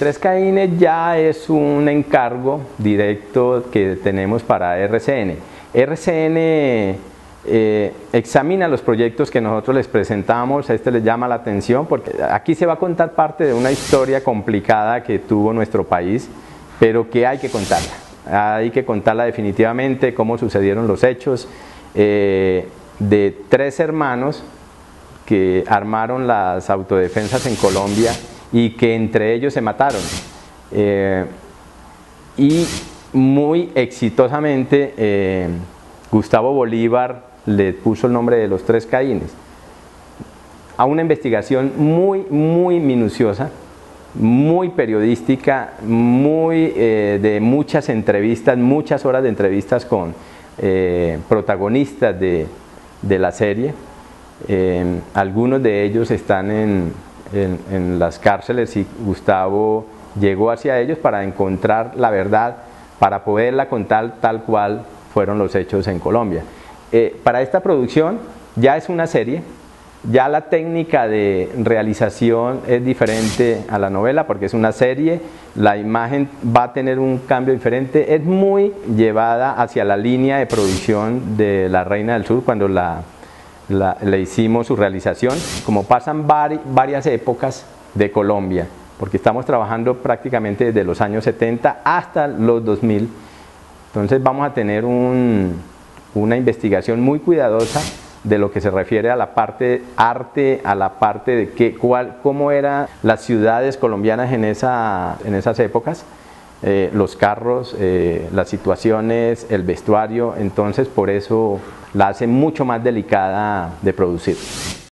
Tres Caínes ya es un encargo directo que tenemos para RCN. RCN examina los proyectos que nosotros les presentamos, a les llama la atención porque aquí se va a contar parte de una historia complicada que tuvo nuestro país, pero que hay que contarla. Hay que contarla definitivamente, cómo sucedieron los hechos de tres hermanos que armaron las autodefensas en Colombia y que entre ellos se mataron. Y muy exitosamente Gustavo Bolívar le puso el nombre de los Tres Caínes a una investigación muy minuciosa, muy periodística, de muchas entrevistas, muchas horas de entrevistas con protagonistas de la serie. Algunos de ellos están en las cárceles y Gustavo llegó hacia ellos para encontrar la verdad, para poderla contar tal cual fueron los hechos en Colombia. Para esta producción ya es una serie, ya la técnica de realización es diferente a la novela porque es una serie, la imagen va a tener un cambio diferente, es muy llevada hacia la línea de producción de La Reina del Sur cuando le hicimos su realización, como pasan varias épocas de Colombia, porque estamos trabajando prácticamente desde los años 70 hasta los 2000, entonces vamos a tener una investigación muy cuidadosa de lo que se refiere a la parte arte, a la parte de cómo eran las ciudades colombianas en esas épocas, los carros, las situaciones, el vestuario, entonces por eso la hace mucho más delicada de producir.